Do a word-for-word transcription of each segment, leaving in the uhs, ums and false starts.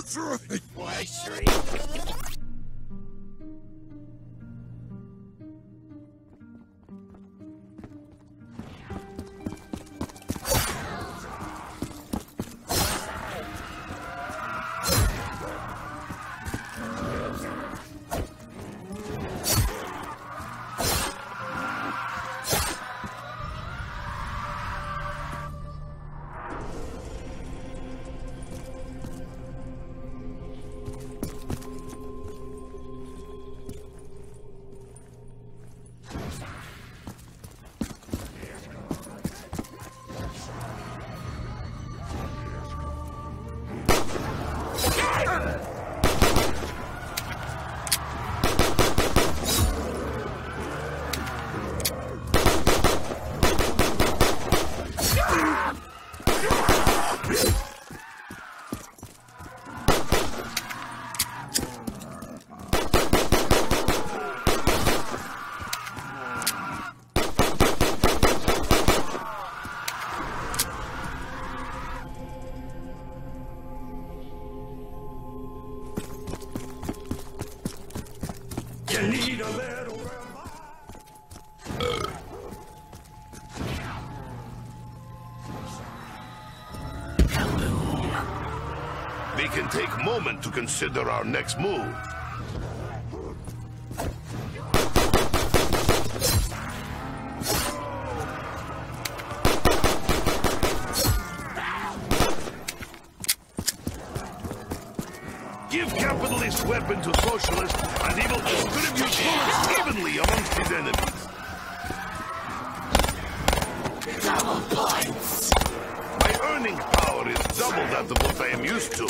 Why, shriek? You need a little We can take a moment to consider our next move. Give capitalist weapon to socialist, and he will distribute bullets evenly amongst his enemies. double points. My earning power is double that of what I am used to.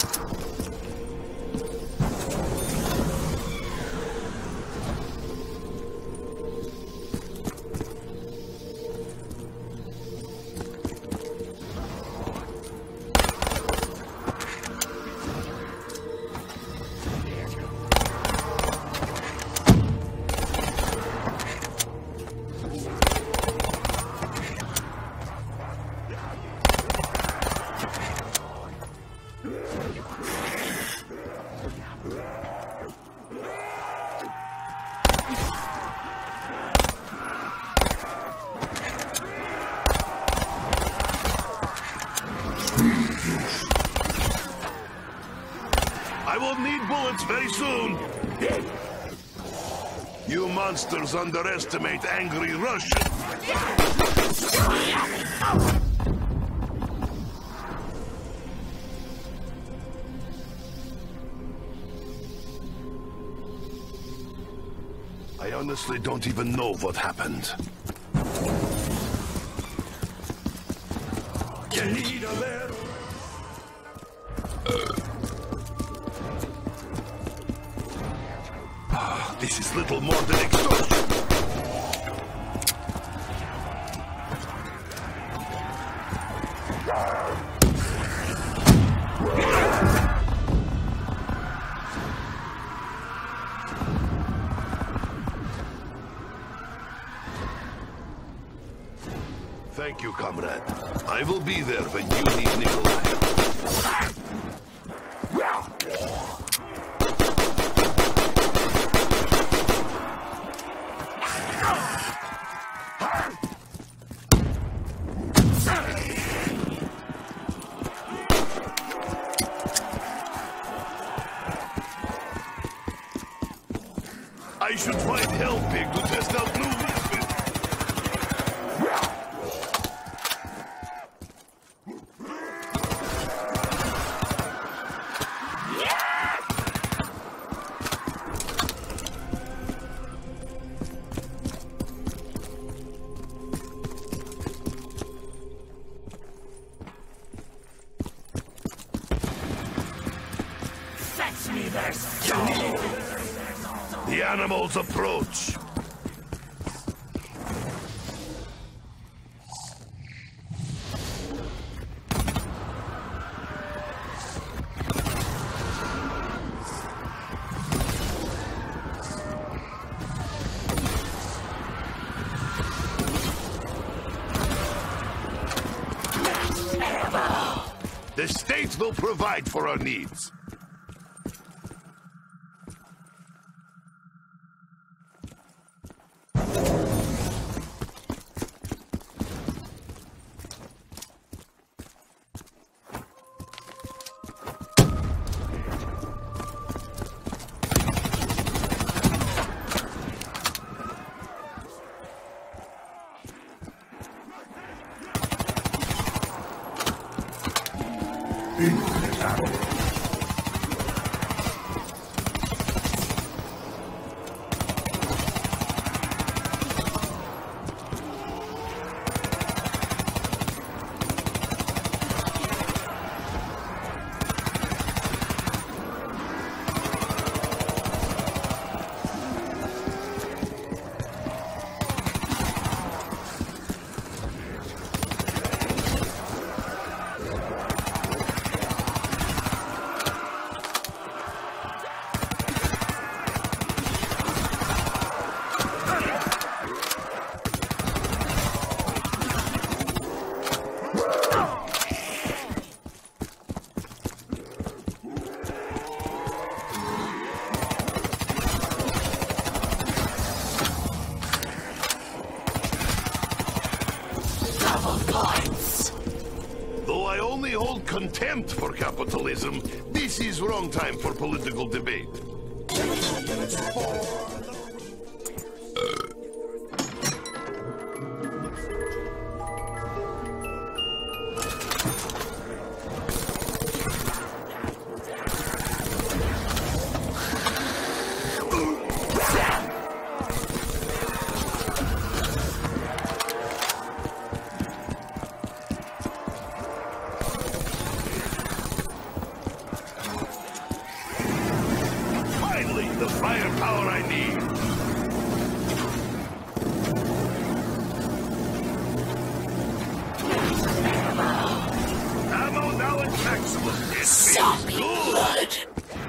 I will need bullets very soon. You monsters underestimate angry Russians. I honestly don't even know what happened. You need a little. This is little more than extortion. Thank you, comrade. I will be there when you need Nikolai. I should find Hellpig to test out new weapons. Fetch me their soul. The animals approach. The state will provide for our needs. into the battle. Though I only hold contempt for capitalism, this is wrong time for political debate. The firepower I need. Ammo now at maximum. It feels good.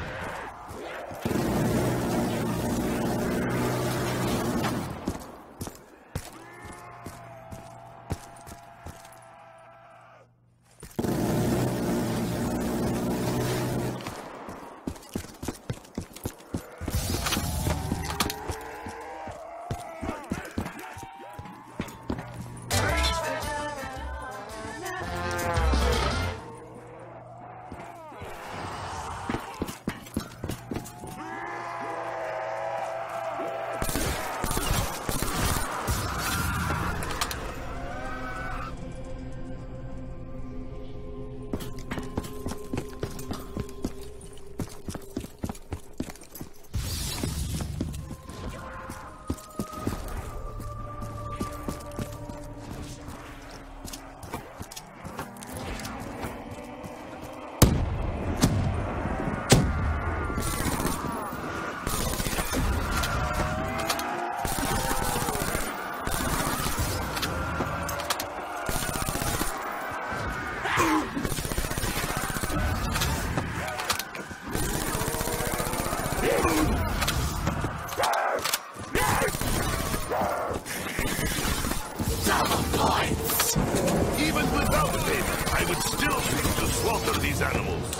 Even without payment, I would still seek to slaughter these animals.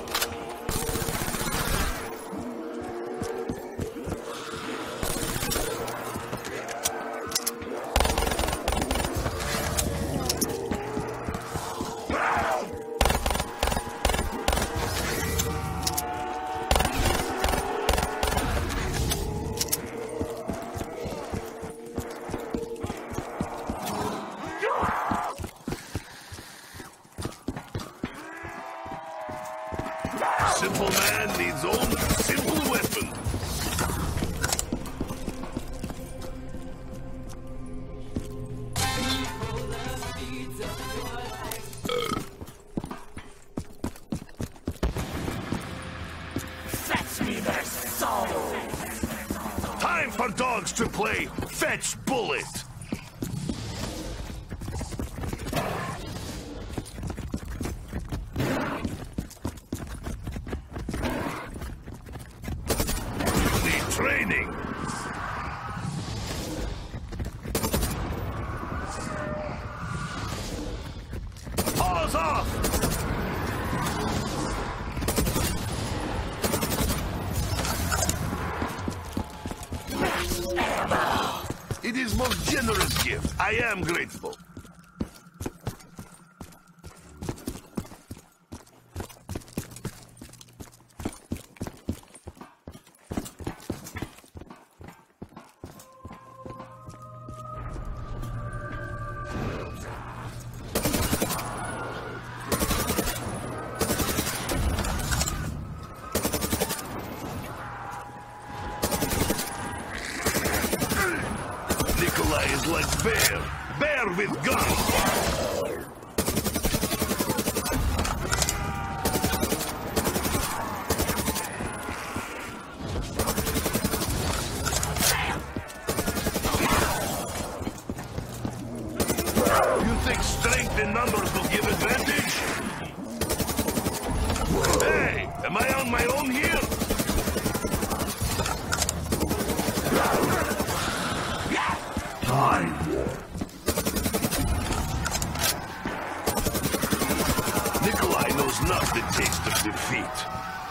Simple man needs only simple weapon. Fetch me their soul! Time for dogs to play Fetch Bullet. Training. Paws off. It is most generous gift. I am grateful. like bear. Bear with guns. You think strength in numbers will give advantage? Hey, am I on my own here? Time. Nikolai knows not the taste of defeat.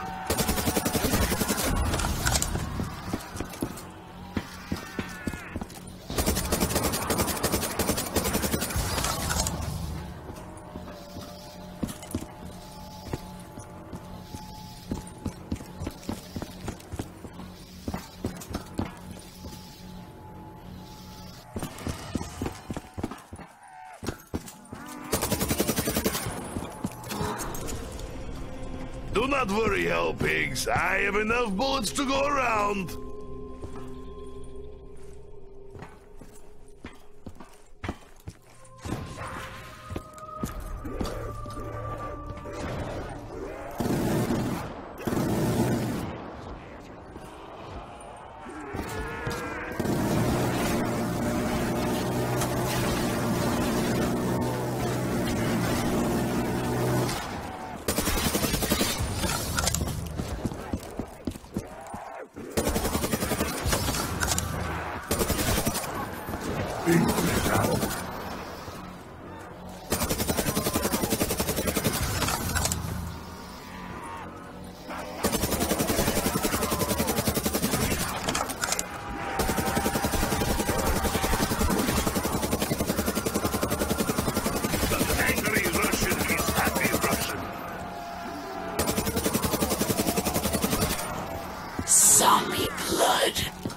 Do not worry, hell pigs. I have enough bullets to go around. Zombie blood.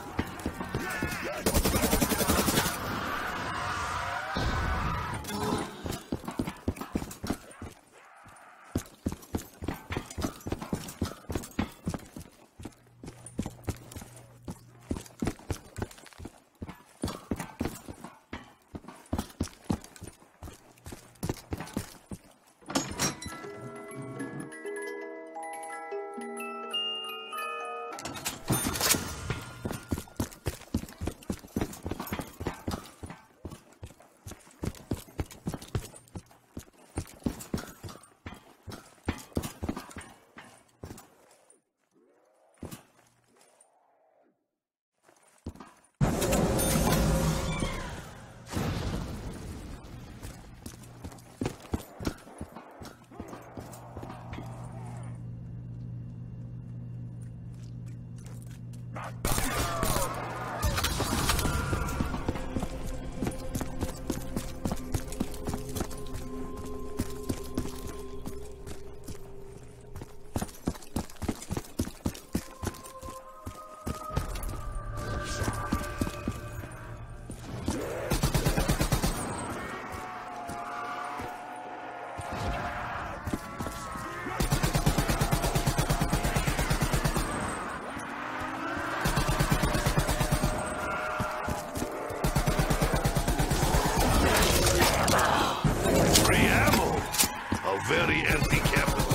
Very empty capital.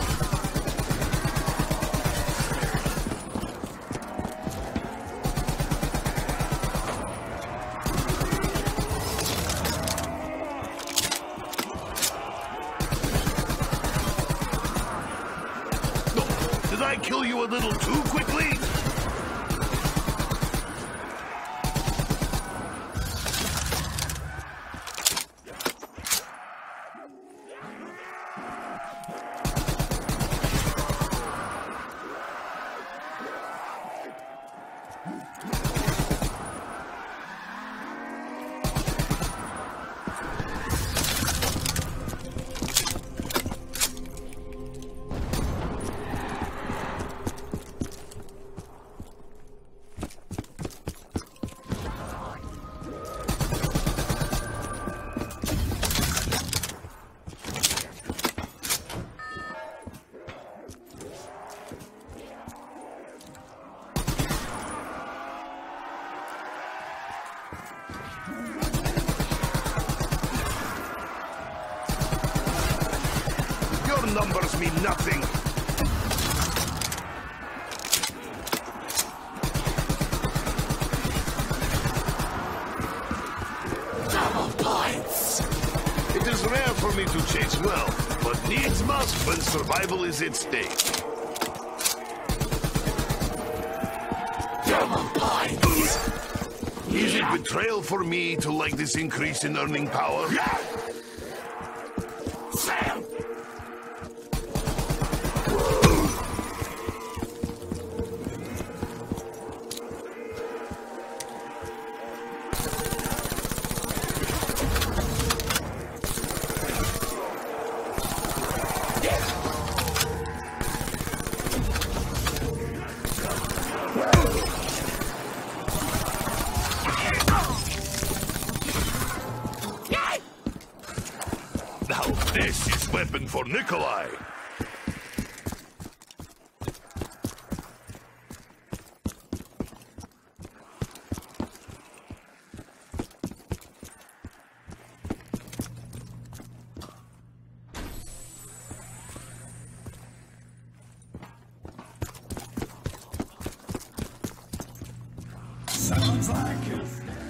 No, did I kill you a little too quickly? Your numbers mean nothing. Double points. It is rare for me to chase wealth, but needs must when survival is at stake. Double points. Is it betrayal for me to like this increase in earning power? Sam. Now this is weapon for Nikolai. Sounds like it.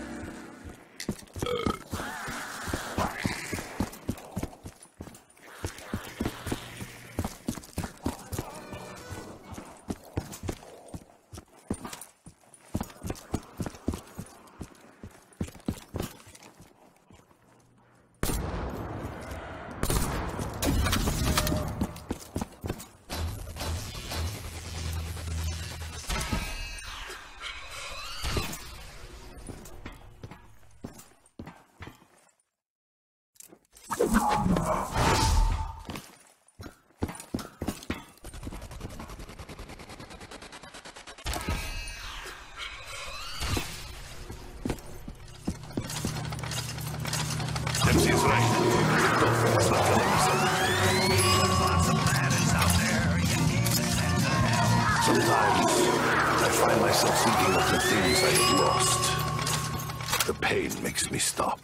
Dempsey's right. Dolphin's not killing himself. Lots of planets out there. You need to send to hell. Sometimes I find myself thinking of the things I have lost. The pain makes me stop.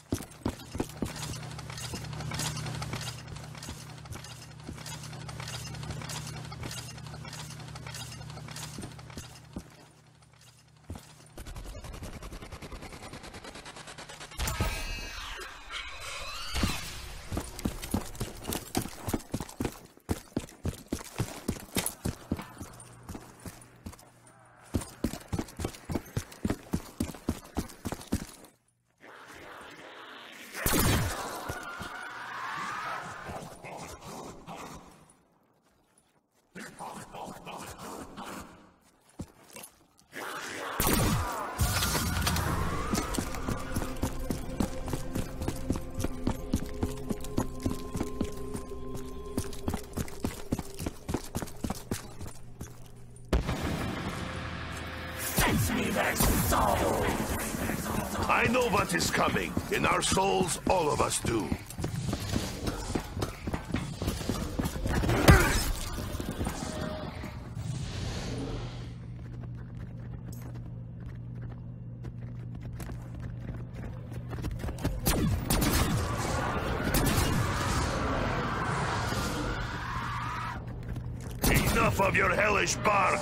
I know what is coming. In our souls, all of us do. Enough of your hellish bark!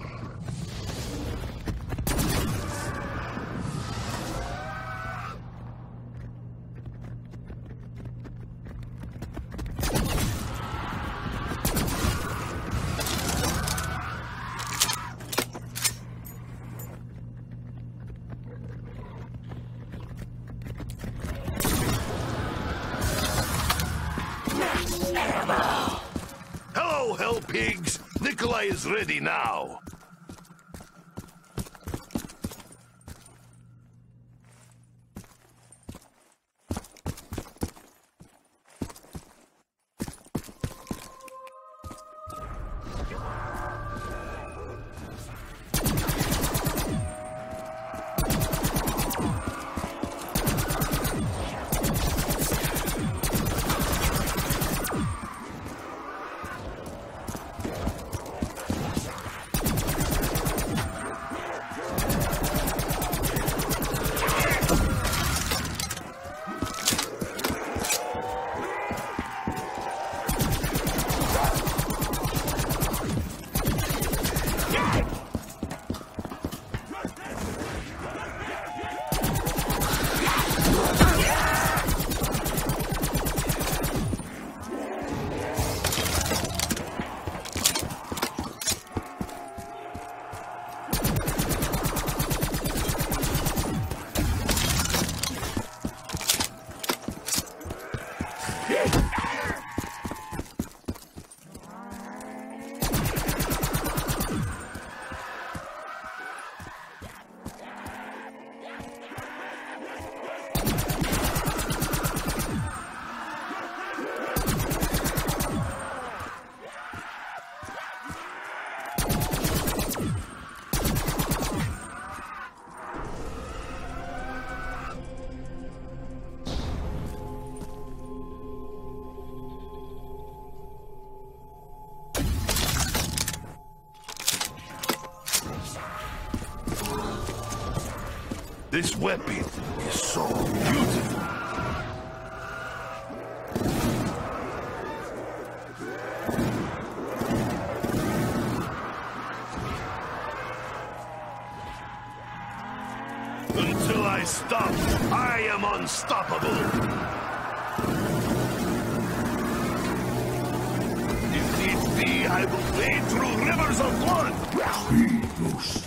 Hello, hell pigs! Nikolai is ready now. This weapon is so beautiful. Until I stop, I am unstoppable. If need be, I will wade through rivers of blood. Speedless.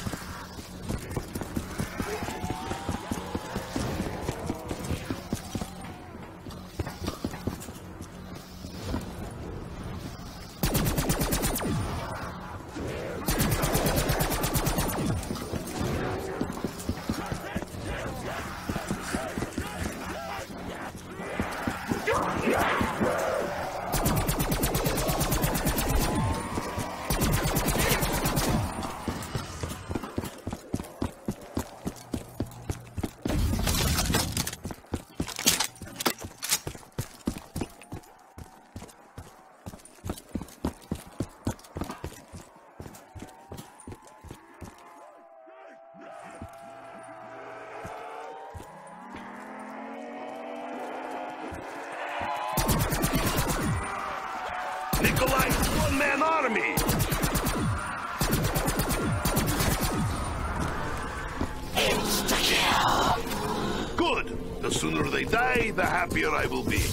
Nikolai's one-man army! Insta-kill! Good! The sooner they die, the happier I will be.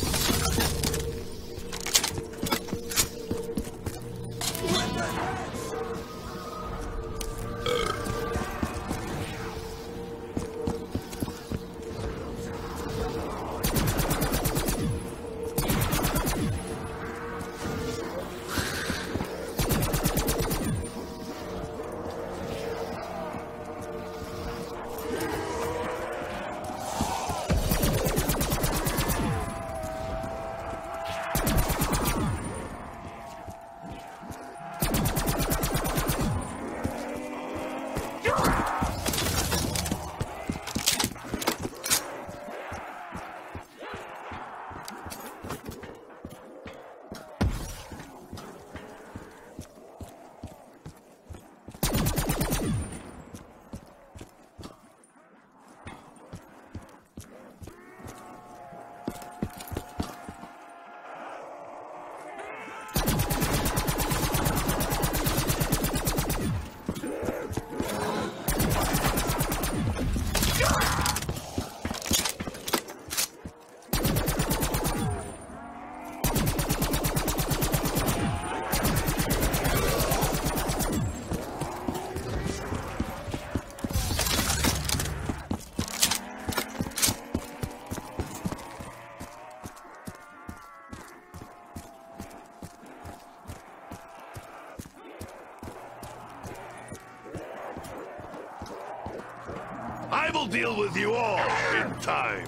I will deal with you all in time.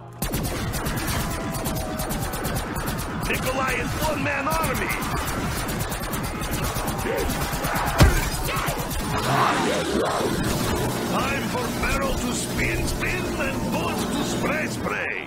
Nikolai is one-man army. Time for barrel to spin, spin, and bullets to spray, spray.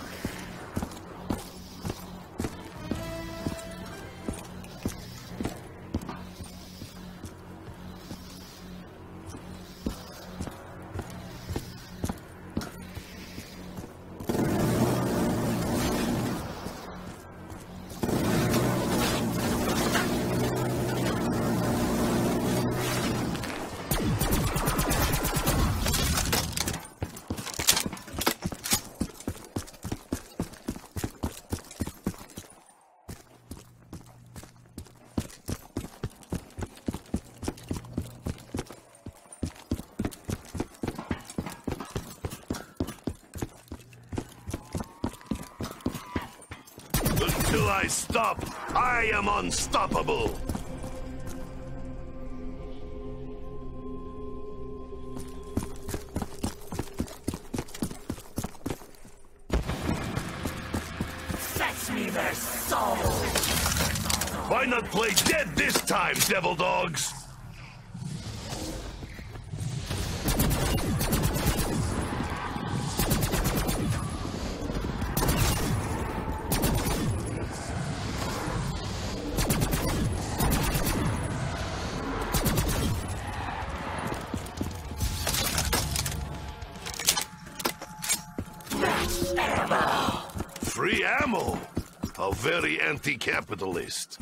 Until I stop, I am unstoppable. Fetch me their souls! Why not play dead this time, devil dogs? Free ammo! How very anti-capitalist.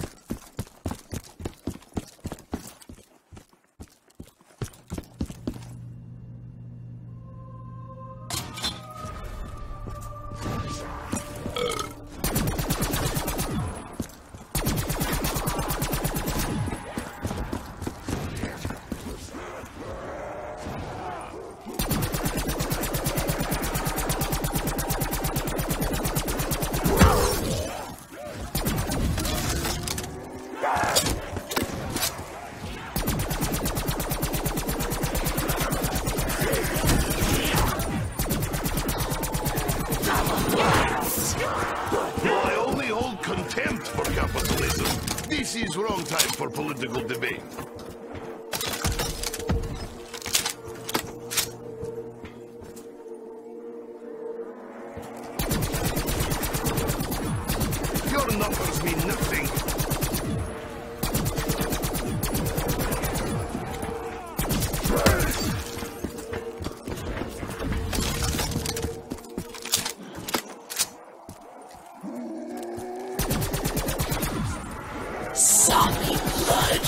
I only hold contempt for capitalism. This is wrong time for political debate. Your numbers mean nothing. Zombie blood.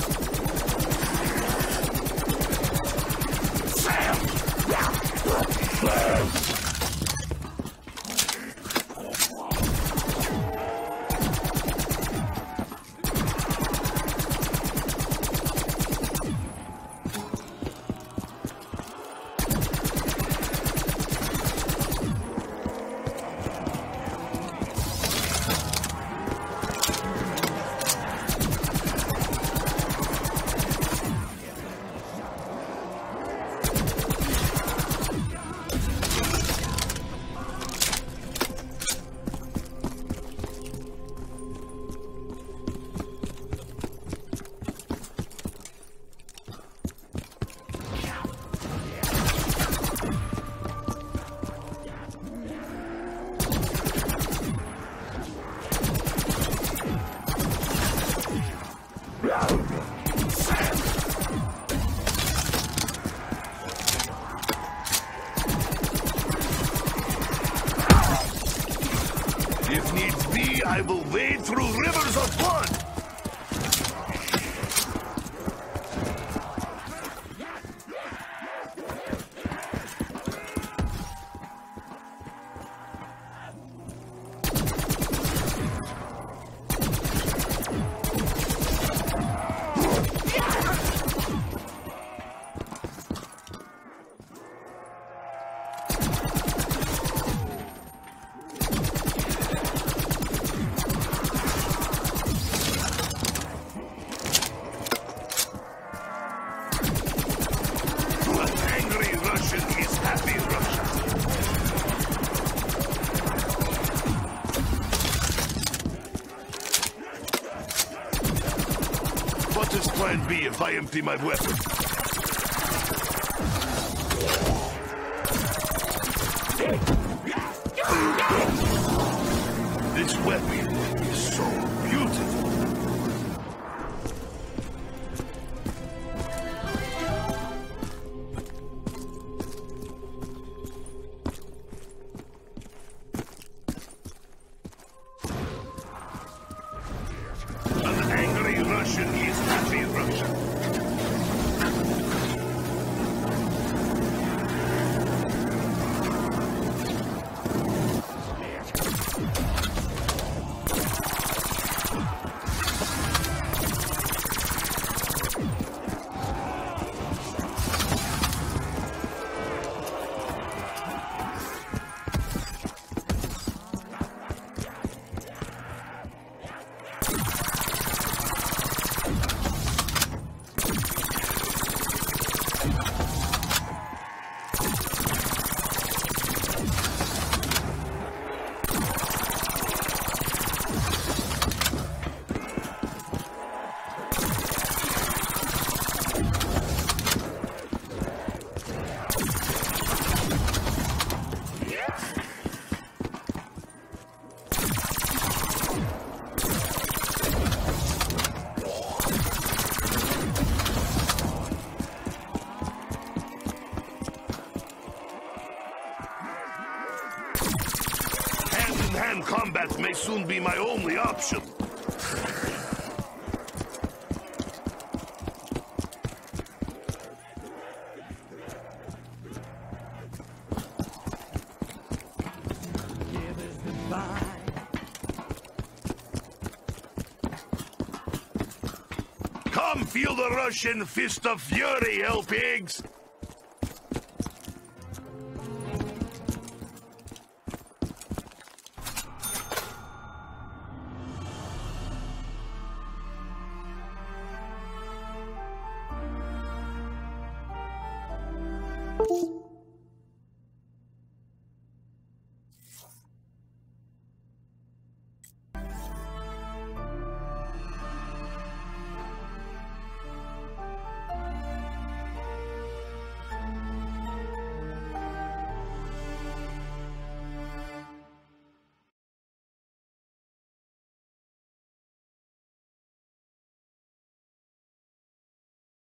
If needs be, I will wade through rivers of blood. What is plan B if I empty my weapon? This weapon is so beautiful. An angry Russian is happy Russian. hand-to-hand combat may soon be my only option. Come feel the Russian fist of fury, hell pigs!